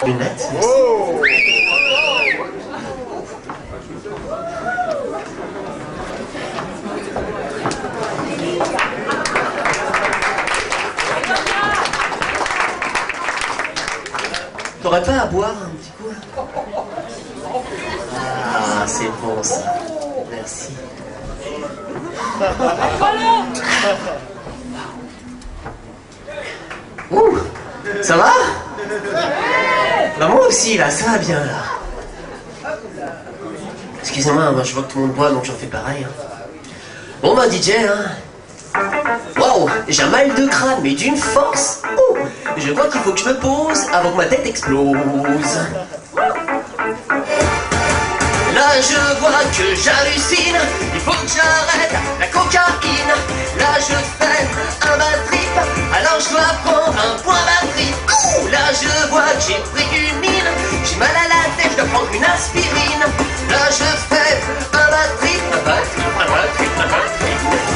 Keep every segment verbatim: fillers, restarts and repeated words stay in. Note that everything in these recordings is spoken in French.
Lunettes. Oh. T'aurais pas à boire un petit coup? Ah, c'est bon ça. Merci. Ouh, ça va? Bah moi aussi là, ça va bien là. Excusez-moi, moi je vois que tout le monde boit donc j'en fais pareil. Hein. Bon bah D J, hein. Waouh, j'ai un mal de crâne mais d'une force. Ouh, je crois qu'il faut que je me pose avant que ma tête explose. Là je vois que j'hallucine, il faut que j'arrête la cocaïne. Là je fais un bad trip, alors je dois prendre un point bad trip. Ouh, là je vois que j'ai pris une mine, j'ai mal à la tête, je dois prendre une aspirine. Là je fais un bad trip, un bad trip, un bad trip, un bad trip.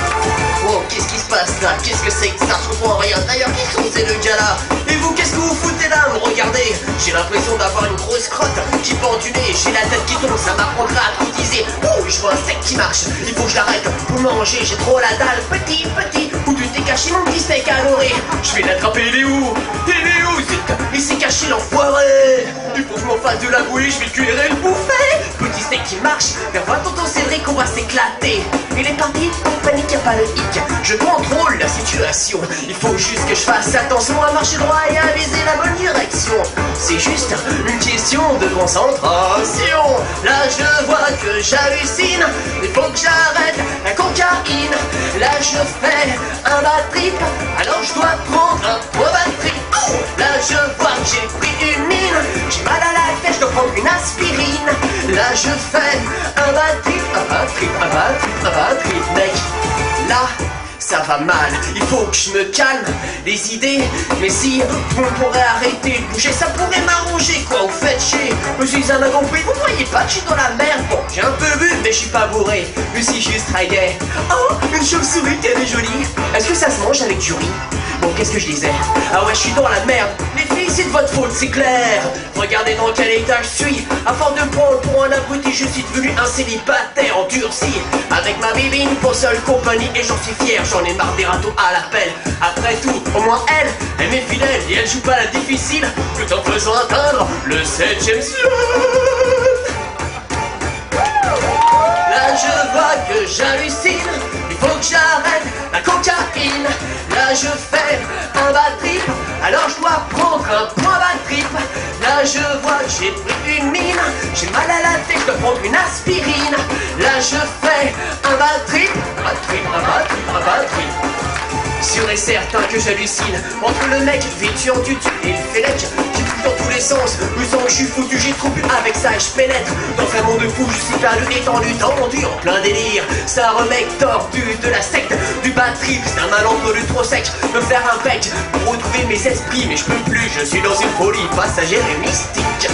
Oh, qu'est-ce qui se passe là? Qu'est-ce que c'est que ça? Je comprends rien. D'ailleurs, qui sont ces deux gars-là? Et vous, qu'est-ce que vous foutez là? Me regardez, j'ai l'impression d'avoir une grosse crotte qui pend du nez. J'ai la tête qui tombe, ça m'apprendra à tout diser. Oh, je vois un steak qui marche, il faut que je l'arrête pour manger. J'ai trop la dalle, petit, petit. Où tu t'es caché mon petit steak adoré? Je vais l'attraper, il est où? Il est où? Zut, il s'est caché l'enfoiré. Il faut que je m'en fasse de la bouillie, je vais le cuire et le bouffer. Petit steak qui marche, vers voir tonton Cédric, on va s'éclater. Il est parti, en panique, y'a pas le hic. Je contrôle la situation, il faut juste que je fasse attention à marcher droit et à viser la bonne direction. C'est juste une question de concentration. Là je vois que j'hallucine, il faut que j'arrête la cocaïne. Là je fais un bad trip, alors je dois prendre un gros bad trip. Oh, là je vois que j'ai pris une mine, j'ai mal à la tête, je dois prendre une aspirine. Là je fais un bad trip, un bad trip, un bad trip, un bad trip, mec. Là, ça va mal, il faut que je me calme les idées. Mais si on pourrait arrêter de bouger, ça pourrait m'arranger quoi, vous faites chier. Je suis un incompris, vous voyez pas que je suis dans la merde. Bon, j'ai un peu bu, mais je suis pas bourré. Je suis juste raillé. Oh, une chauve-souris qu'elle est jolie. Est-ce que ça se mange avec du riz? Bon, qu'est-ce que je disais? Ah ouais, je suis dans la merde. Les filles, c'est de votre faute, c'est clair. Regardez dans quel état je suis. À force de prendre pour un abruti, je suis devenu un célibataire endurci. Avec ma bibine pour seule compagnie, et j'en suis fier. J'en ai marre des râteaux à l'appel. Après tout, au moins elle, elle m'est fidèle et elle joue pas la difficile, tout en faisant atteindre le septième ciel. Là je vois que j'hallucine, il faut que j'arrête la cocaïne. Là je fais un bad trip, alors je dois prendre un point bad trip. Là je vois que j'ai pris une mine, j'ai mal à la tête, je dois prendre une aspirine. Là je fais un bad trip, un bad trip, un bad trip, un bad trip. Sûr et certain que j'hallucine entre le mec vêtu en tutu et le félec qui fout dans tous les sens. Le sang que je suis foutu, j'ai trop bu avec ça et je pénètre dans un monde de fou. Je suis perdu, étendu, tendu, en plein délire. C'est un remake tordu de la secte du bad trip. C'est un malentendu trop sec, me faire un bec pour retrouver mes esprits. Mais je peux plus, je suis dans une folie passagère et mystique.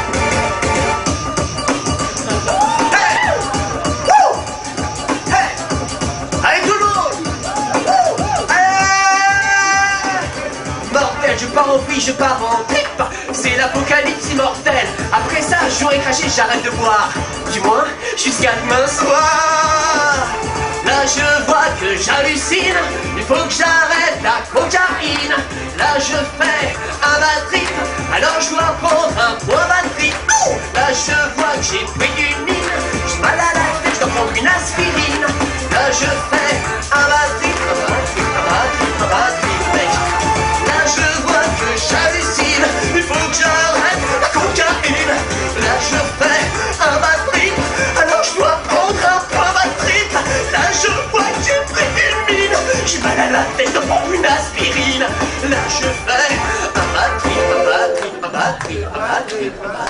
Je pars en vrille, je pars en trip. C'est l'apocalypse immortelle. Après ça, j'aurais craché, j'arrête de boire. Du moins, jusqu'à demain soir. Là je vois que j'hallucine, il faut que j'arrête la cocaïne. Là je fais un bad trip, alors je dois prendre un point bad trip. Oh, là je vois que j'ai pris une mine, j'ai mal à la tête, je dois prendre une aspirine. Là je fais un bad trip, un bad trip, un bad trip, un bad trip, mec. Là je vois que j'hallucine, il faut que j'arrête la cocaïne. Là je fais un bad trip, alors je dois prendre un point bad trip. Là je vois que j'ai pris une mine, j'ai mal à la tête de prendre une aspirine. Là je fais un bad trip, un bad trip, un bad trip, un bad trip, un bad trip.